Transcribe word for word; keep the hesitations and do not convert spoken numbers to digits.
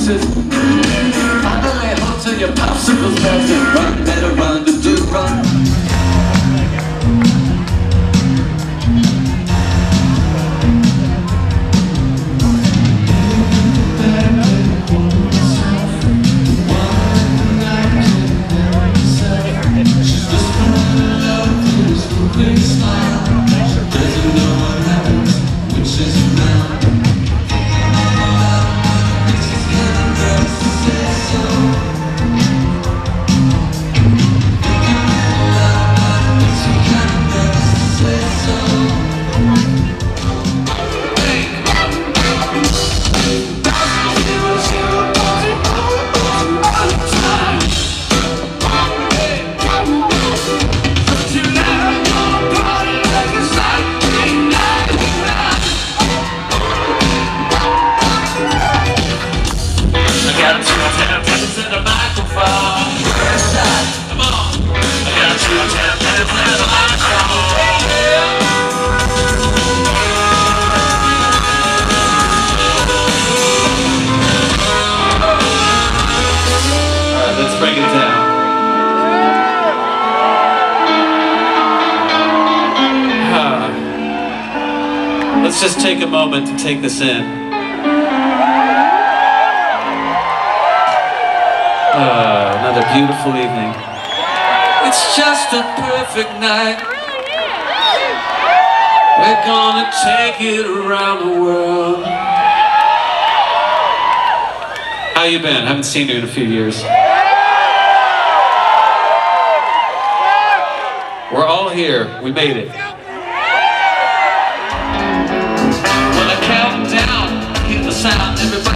says, finally hold till your popsicles melt and run, better run to do run. Break it down. Ah. Let's just take a moment to take this in. Ah, another beautiful evening. It's just a perfect night. We're gonna take it around the world. How you been? Haven't seen you in a few years. We're all here. We made it. When I count down, I hear the sound. Everybody